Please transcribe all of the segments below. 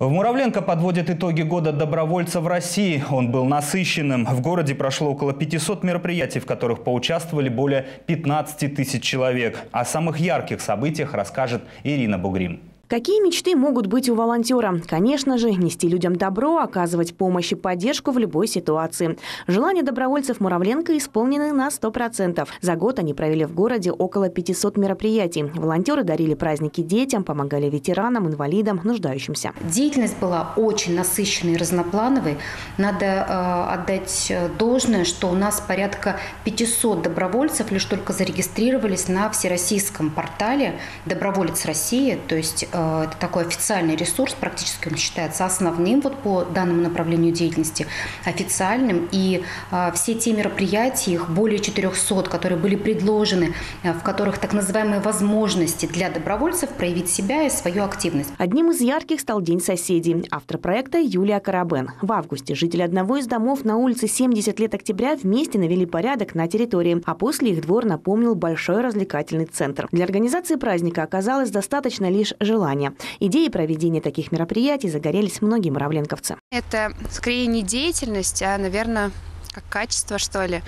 В Муравленко подводят итоги года добровольца в России. Он был насыщенным. В городе прошло около 500 мероприятий, в которых поучаствовали более 15 тысяч человек. О самых ярких событиях расскажет Ирина Бугрим. Какие мечты могут быть у волонтера? Конечно же, нести людям добро, оказывать помощь и поддержку в любой ситуации. Желания добровольцев Муравленко исполнены на 100%. За год они провели в городе около 500 мероприятий. Волонтеры дарили праздники детям, помогали ветеранам, инвалидам, нуждающимся. Деятельность была очень насыщенной и разноплановой. Надо отдать должное, что у нас порядка 500 добровольцев лишь только зарегистрировались на всероссийском портале «Доброволец России», то есть это такой официальный ресурс, практически он считается основным по данному направлению деятельности, официальным. И все те мероприятия, их более 400, которые были предложены, в которых так называемые возможности для добровольцев проявить себя и свою активность. Одним из ярких стал День соседей. Автор проекта Юлия Карабен. В августе жители одного из домов на улице 70 лет октября вместе навели порядок на территории, а после их двор напомнил большой развлекательный центр. Для организации праздника оказалось достаточно лишь желания. Идеи проведения таких мероприятий загорелись многие муравленковцы. Это скорее не деятельность, а, наверное, как качество, что ли.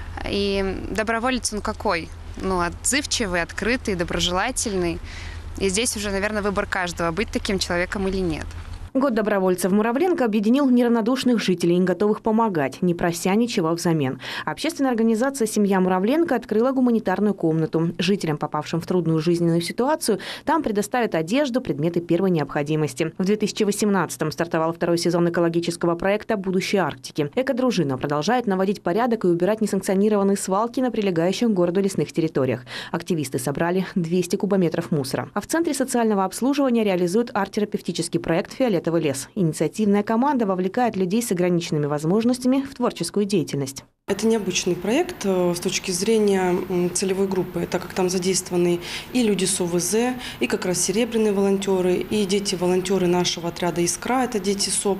И доброволец он какой? Отзывчивый, открытый, доброжелательный. И здесь уже, наверное, выбор каждого, быть таким человеком или нет. Год добровольцев Муравленко объединил неравнодушных жителей, готовых помогать, не прося ничего взамен. Общественная организация «Семья Муравленко» открыла гуманитарную комнату. Жителям, попавшим в трудную жизненную ситуацию, там предоставят одежду, предметы первой необходимости. В 2018-м стартовал второй сезон экологического проекта «Будущее Арктики». Экодружина продолжает наводить порядок и убирать несанкционированные свалки на прилегающих к городу лесных территориях. Активисты собрали 200 кубометров мусора. А в Центре социального обслуживания реализуют арт-терапевтический проект «Фиолетовый лес». Инициативная команда вовлекает людей с ограниченными возможностями в творческую деятельность. Это необычный проект с точки зрения целевой группы, так как там задействованы и люди с ОВЗ, и как раз серебряные волонтеры, и дети-волонтеры нашего отряда «Искра», это дети СОП.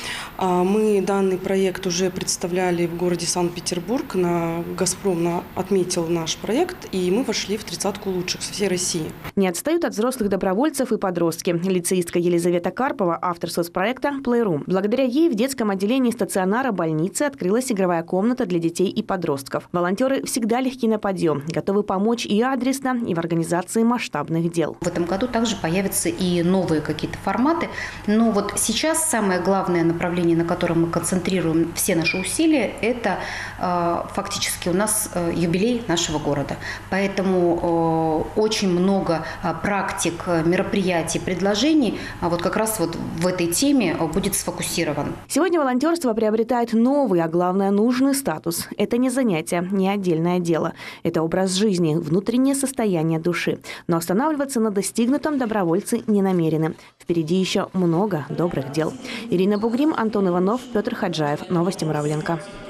Мы данный проект уже представляли в городе Санкт-Петербург. «Газпром» отметил наш проект, и мы вошли в 30-ку лучших со всей России. Не отстают от взрослых добровольцев и подростки. Лицеистка Елизавета Карпова – автор соцпроекта «Playroom». Благодаря ей в детском отделении стационара больницы открылась игровая комната для детей и подростков. Волонтеры всегда легки на подъем, готовы помочь и адресно, и в организации масштабных дел. В этом году также появятся и новые какие-то форматы. Но сейчас самое главное направление, на котором мы концентрируем все наши усилия, это фактически у нас юбилей нашего города. Поэтому очень много практик, мероприятий, предложений как раз в этой теме будет сфокусирован. Сегодня волонтерство приобретает новый, а главное нужный статус. Это не занятие, не отдельное дело. Это образ жизни, внутреннее состояние души. Но останавливаться на достигнутом добровольцы не намерены. Впереди еще много добрых дел. Ирина Бугрим, Антон Иванов, Петр Хаджаев. Новости Муравленко.